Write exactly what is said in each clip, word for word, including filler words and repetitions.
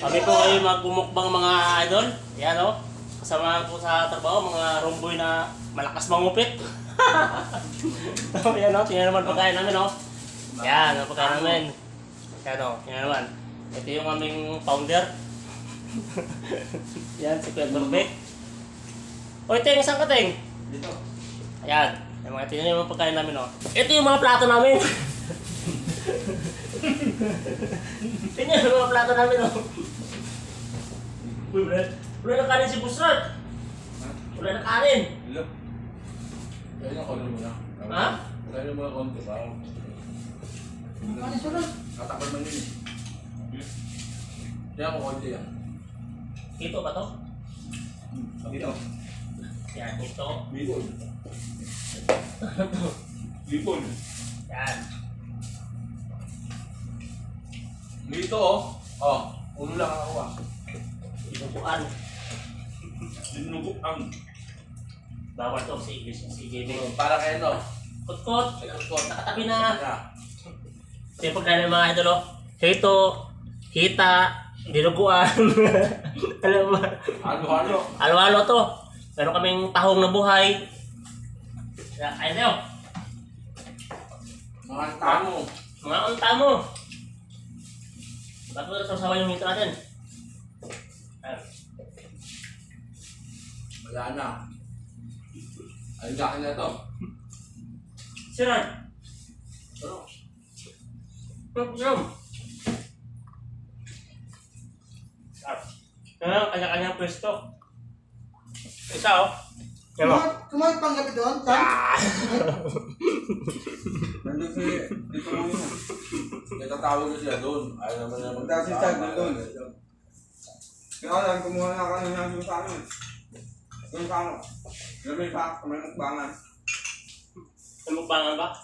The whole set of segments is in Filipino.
Kami po ay magmumukbang mga idol. Yan o. Kasama po sa trabaho, mga romboy na malakas mangupit. So, yan o. Tingnan naman pagkain namin o. Yan ang pagkain namin. Yan o. Tingnan naman. Ito yung aming founder. Yan, si Kuya Turbek. O, Ting, saan ka, Ting? Dito. Ayan. Yung mga tingnan yung mga pagkain namin o. Ito yung mga plato namin. Tingnan yung mga plato namin o. Uy, Brad. Wala na kanin si Busrat. Wala na kanin. Hello. Kaya na kolor mo na. Ha? Kaya mo na konti pa. Ano sunod? Katakot man yun eh. Kaya mo konti yan. Ito ba to? Dito. Yan, ito. Bicol. Bicol. Yan. Dito oh. Oh. Ulo lang ako ah. Dinuguan. Dinuguan. Bawal to si English, si Gaming. Para kayo no. Kot-kot. Kutkot. Nakatabi na. Na. Ito yung pagkain ng mga idol o. Hito, hita, dinuguan. Alam mo? Halo-halo. Halo-halo to. Meron kaming tahong na buhay. Yan, ayun na yun. Mga tamo. Mga unta mo. Ba't mo nasasawa yung hito natin? Ayun. Wala na. Ayun sa akin na ito. Siran. Pero, Pagkakam. Kaya kanya-kanyang pwesto. Isa o. Yan mo. Kumain pang gabi doon, Tan? nandun si dito mo yun. Natatawag ko siya doon. Ayaw naman naman. Punta si Chad doon. Kaya lang, kumuha na ako ng yung sa amin. Yung sa ano. Yung may sa may mukbangan. May mukbangan ba?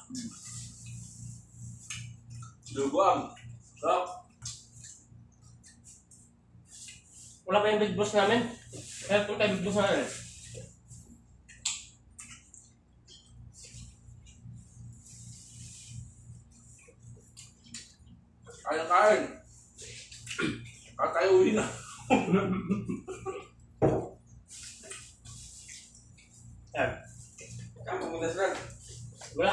Luguang. Rock. Wala pa yung big boss namin. Kaya kung tayo big boss namin. Kaya kain. Kakayuhin na. Yan. Kaya muna sila. Wala.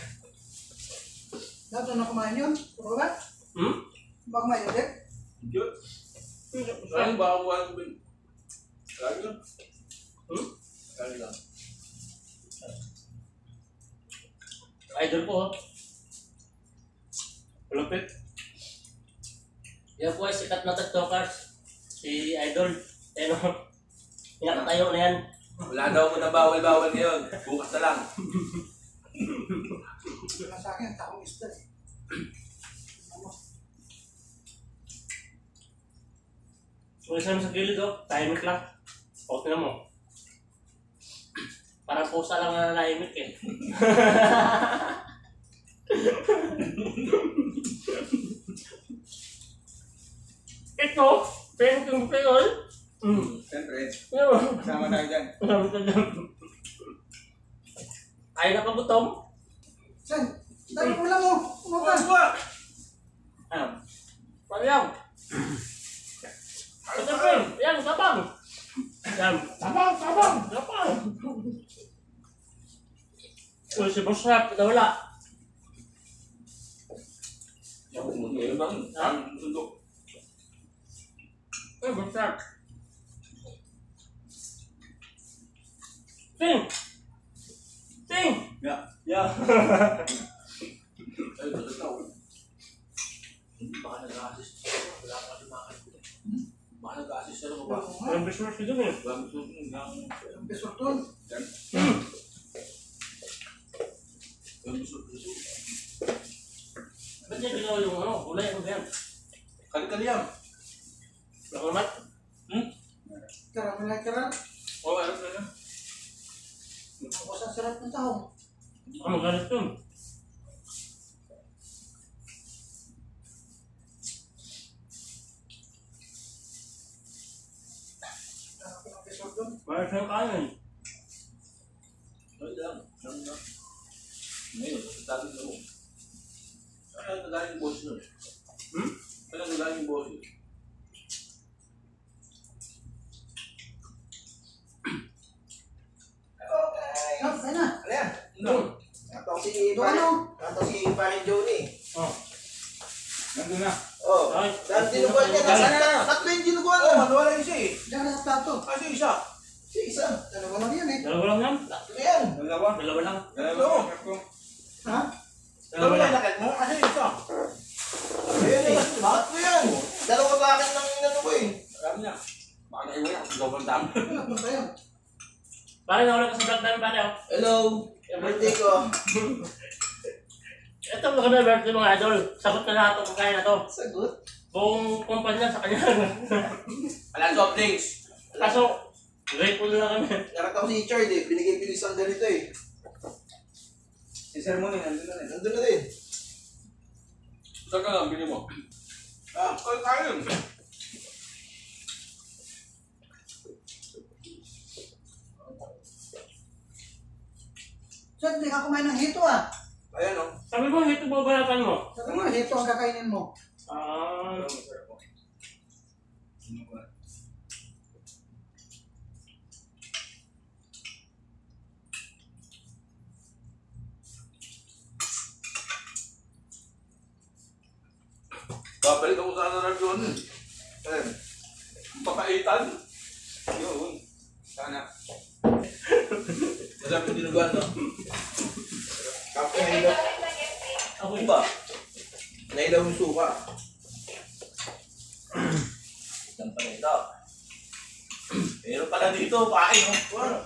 Dapat na kumain yun? Puro ba? Hmm? Ba kumain yun, Dek? Yun. Kaya ba ako buwan ko ba? Kaya yun. Hmm? Kaya lang. Idol ko, oh. Malupit. Yan po ay sikat na tiktokers. Si Idol. Pero, pinakatayo na yan. Wala daw mo na bawal-bawal ngayon. Bukas na lang. Wala sa akin, taong isda eh. Kung isa sa gilid, oh. Tahimik lang. O, tingnan mo. Parang pusa lang na nahimik eh. Ito, pero kung peol. Hmm. Siyempre, Ano? kasama tayo dyan. Ay na pagutom. San? Dahil mo lang mo. Umaga. Ah. Pariyaw. Ito po. Yan, sabang. Yan. Sabang, sabang. Sabang. Uy, si Boss Rap, ito wala. Ngayon bang? Ang sundok. Uy, Boss Rap. Ting! Ting! Yeah. Yeah. Ay, ito na. Baka nag-assist. Wala pa rin makakita. Baka nag-assist na ba? Walang business ko dun eh. Bang sundok nga. Ang besok doon. Bang sundok. Ba't niya ginawa yung ano? Kulay ako ganyan. Kali-kali yan. Wala ko naman. Hmm? Karami lang karan. Oo, alam na na. Ako sa sarap ng tahong. Baka magalit yun. Ako ng besok doon. Mayroon siyang kanin. Ay, lang. Lang na. Ngayon, tatagin na mo. Ay, nagaling yung boss nun. Hmm? Ay, nagaling yung boss yun. Yung ano? Ito si Parin Johnny. Oh. Nandun na. Oh. Ay, Dahil dinuguan niya. Ay, Nasa tat- tatlo yung dinuguan. Oo, wala isa eh. Diyan ka sa plato. Kasi isa. Si isa. Dalawa lang yan eh. Dalawa lang yan. Tatlo yan. Dalawa. Dalawa lang. Dalawa. Ako. Ha? Dalawa Dalawa lang. yung lakit mo, kasi isa. Ayun eh. Tatlo yan. Dalawa sa akin ng inano ko eh. Marami na. Baka naiwan ako sa sobrang dami. Wala punta yan. Pare, nawala ka sa vlog namin, pare. Oh. Hello. Birthday ko. Ito, maganda birthday mga idol. Sagot na lahat itong kakain na to. Sagot. Buong kumpanya sa kanya. Wala soft drinks. Kaso, grateful na kami. Nakita ko si Richard eh. Binigay-bilis ang ganito eh. Si Sermon eh, nandun na eh. Nandun na din. Saan ka lang, bili mo? Ah, kaya kain. Saan hindi ka kumain ng hito ah? Ayan o. Sabi mo, ito babalatan mo. Sabi mo, hito ang kakainin mo. Ah, Babalik ako sana na doon. Ayan. Papaitan. Yun. Sana. Masarap yung dinuguan, no? Kape na ilaw. ako Ano ba? Nailaw yung suka. Isang pa nito. Meron pala dito, pain o. Wow.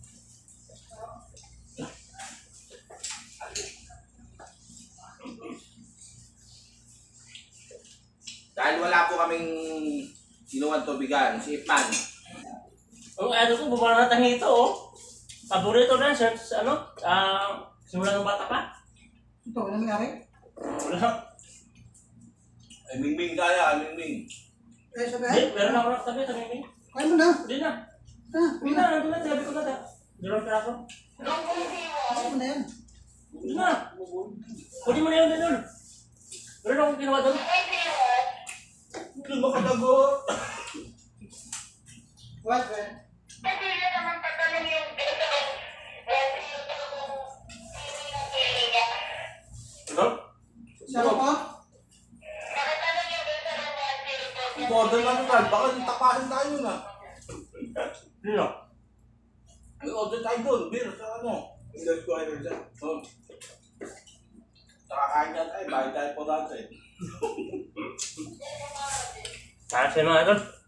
Dahil wala po kaming inuwan tubigan, si Ipan. Ang ano ko, bumara na ito, oh. Paborito na, sir, sa ano, ah, simula ng bata pa. Ito, wala nangyari. Wala. Ay, Mingming kaya, Mingming. Eh, sabi Hindi, ay, meron ako nakatabi, tabi mo. kain mo na. Hindi na. Ah, Hindi na, nandun na, sabi ko na. Dalawang peraso. kain mo na yan. Hindi na. Pwede mo na yun doon. Meron akong ginawa doon. Doon makatagot. What, man? Ano? Sarap mo? Border lang naman, baka tapasin tayo na. Hindi na. May order tayo doon, beer, sa ano. English ko kayo dyan. Oh. Nakakain na tayo, bayad tayo po dati. Kasi mga idol,